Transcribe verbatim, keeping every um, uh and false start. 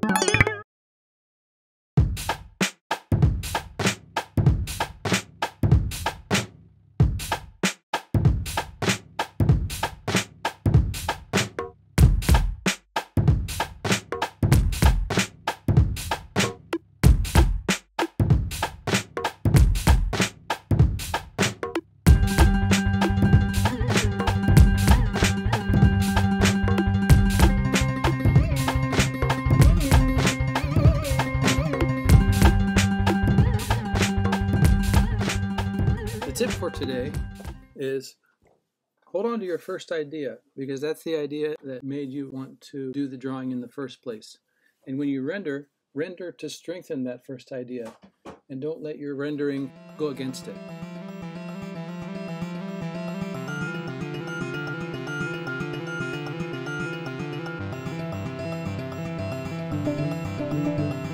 The tip for today is hold on to your first idea, because that's the idea that made you want to do the drawing in the first place. And when you render, render to strengthen that first idea, and don't let your rendering go against it.